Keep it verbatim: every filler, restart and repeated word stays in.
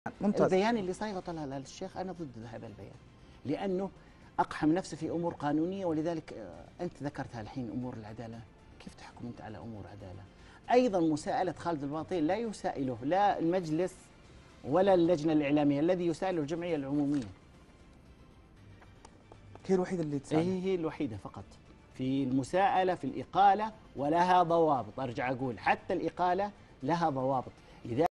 ممتاز. البيان اللي صايغه طلع الشيخ انا ضد هذا البيان، لانه اقحم نفسه في امور قانونيه، ولذلك انت ذكرتها الحين امور العداله، كيف تحكم انت على امور عداله؟ ايضا مساءله خالد الباطيل لا يسائله لا المجلس ولا اللجنه الاعلاميه، الذي يسائله الجمعيه العموميه. هي الوحيده اللي تسأل. هي هي الوحيده فقط في المساءله في الاقاله، ولها ضوابط. ارجع اقول حتى الاقاله لها ضوابط.